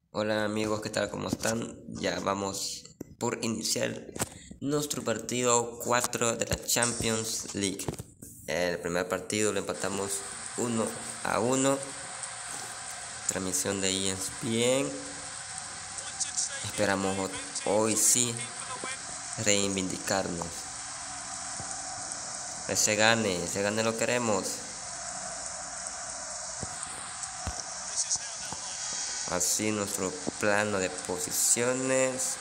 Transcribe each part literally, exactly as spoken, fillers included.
Hola amigos, ¿qué tal? ¿Cómo están? Ya vamos por iniciar nuestro partido cuatro de la Champions League. El primer partido lo empatamos uno a uno. Transmisión de E S P N. Esperamos hoy sí reivindicarnos. Ese gane, ese gane lo queremos. Así nuestro plano de posiciones.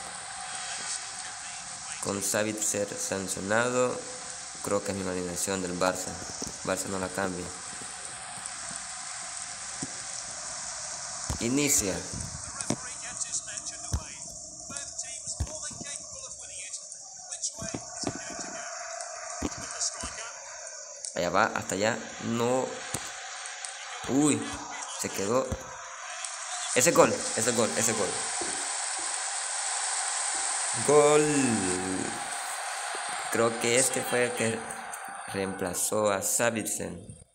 Con Sabitzer sancionado, creo que es mi alineación del Barça. Barça no la cambia. Inicia. Allá va, hasta allá. No. Uy, se quedó. Ese gol, ese gol, ese gol. Gol. Creo que este fue el que reemplazó a Sabitzer.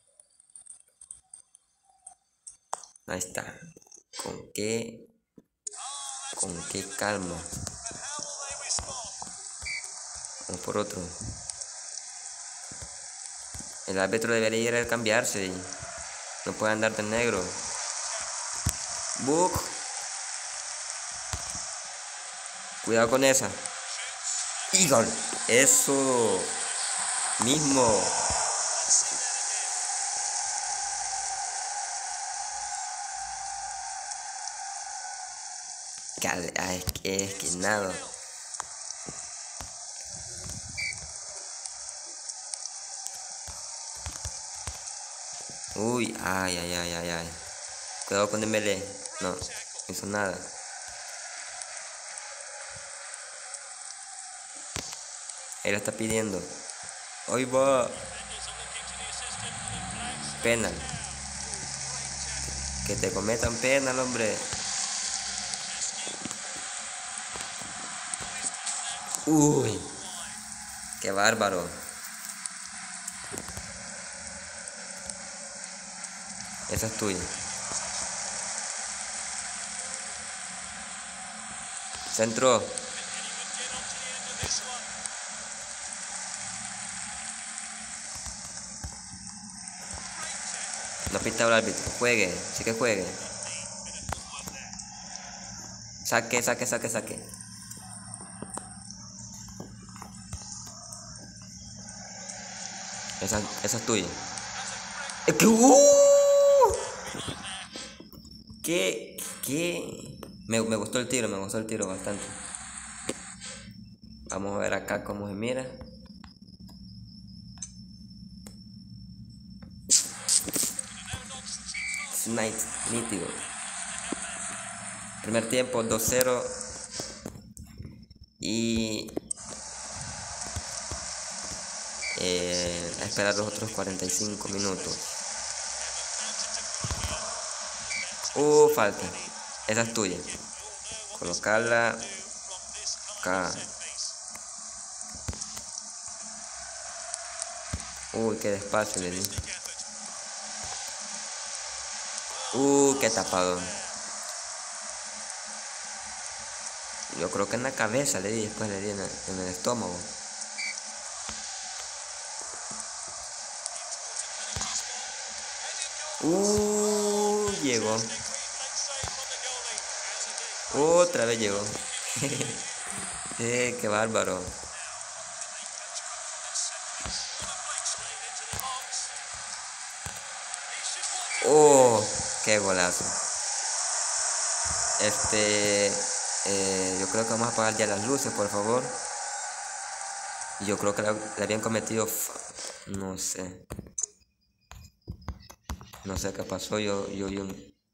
Ahí está. Con qué. Con qué calma. Vamos por otro. El árbitro debería ir a cambiarse. No puede andar de negro. Book. Cuidado con esa. Y gol. Eso mismo. Ah, es que es que nada. Uy, ay, ay, ay, ay, ay. Cuidado con Dembélé. No, no hizo nada. Él está pidiendo. Hoy va. Penal. Que te cometan penal, hombre. Uy. Qué bárbaro. Esa es tuya. Centro. No pita el árbitro. Juegue. Sí que juegue. Saque, saque, saque, saque. Esa, esa es tuya. Es que. Uh, ¿Qué? ¿Qué? Me, me gustó el tiro, me gustó el tiro bastante. Vamos a ver acá cómo se mira. Nice, nítido. Primer tiempo dos cero. Y eh, a esperar los otros cuarenta y cinco minutos. Uh, falta. Esa es tuya. Colocarla acá. Uy, qué despacio le di. Uh, qué tapado. Yo creo que en la cabeza le di, después le di en el, en el estómago. Uh, llegó. Otra vez llegó. eh, qué bárbaro. Oh, qué golazo. Este, eh, yo creo que vamos a apagar ya las luces, por favor. Yo creo que le, le habían cometido, no sé. No sé qué pasó, yo, yo, yo.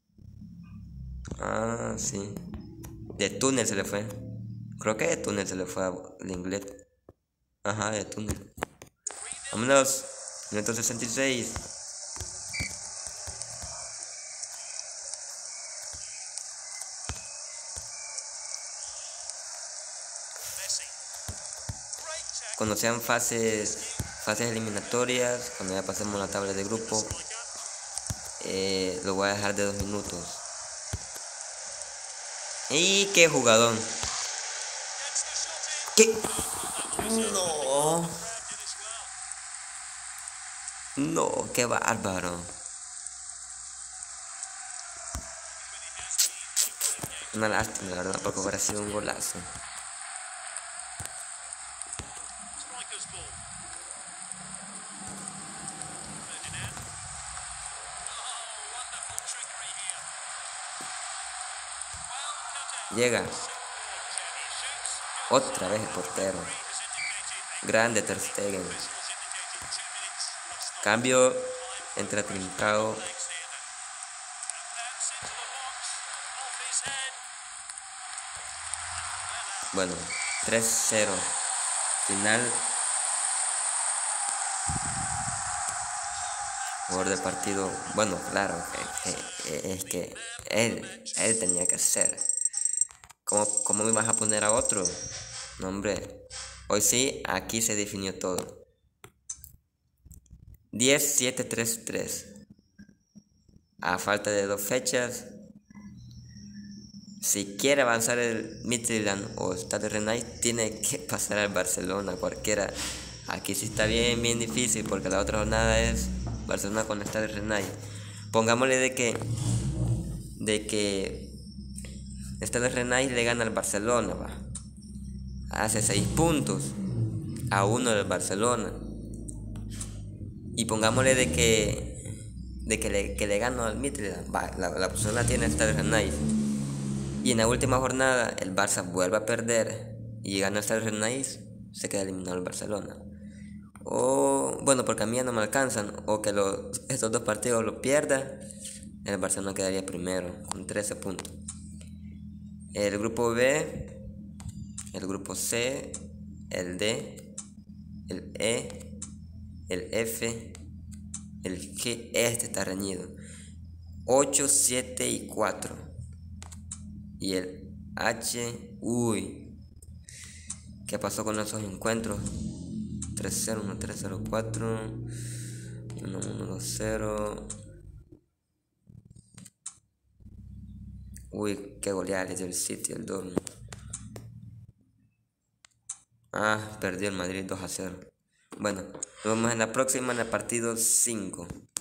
Ah, sí. De túnel se le fue. Creo que de túnel se le fue al inglés. Ajá, de túnel. Vámonos. Minuto sesenta y seis. Cuando sean fases, fases eliminatorias, cuando ya pasemos la tabla de grupo, eh, lo voy a dejar de dos minutos. Y qué jugadón. ¿Qué? No. No, qué bárbaro. Una lástima, la verdad, porque hubiera sido un golazo. Llega. Otra vez el portero. Grande Ter Stegen. Cambio entre Trincao. Bueno, tres cero. Final. Jugador del partido. Bueno, claro, que, que, es que él, él tenía que ser. ¿Cómo, ¿Cómo me vas a poner a otro? No, hombre. Hoy sí, aquí se definió todo. diez siete tres tres. A falta de dos fechas. Si quiere avanzar el Midtjylland o Stade Rennais, tiene que pasar al Barcelona, cualquiera. Aquí sí está bien, bien difícil, porque la otra jornada es Barcelona con Stade Rennais. Pongámosle de que de que Stade Rennais le gana al Barcelona, va. Hace seis puntos a uno del Barcelona. Y pongámosle de que de que le, que le ganó al Midtjylland, va, la, la posición la tiene Stade Rennais. Y en la última jornada el Barça vuelve a perder y gana el Stade Rennais, se queda eliminado el Barcelona. O bueno, porque a mí ya no me alcanzan, o que los, estos dos partidos los pierda, el Barcelona quedaría primero con trece puntos. El grupo B, el grupo C, el D, el E, el F, el G, este está reñido. ocho, siete y cuatro. Y el H, uy, ¿qué pasó con esos encuentros? tres cero, uno tres cero cuatro, uno uno dos cero. Uy, qué goleada del City, el Dortmund. Ah, perdió el Madrid dos a cero. Bueno, nos vemos en la próxima, en el partido cinco.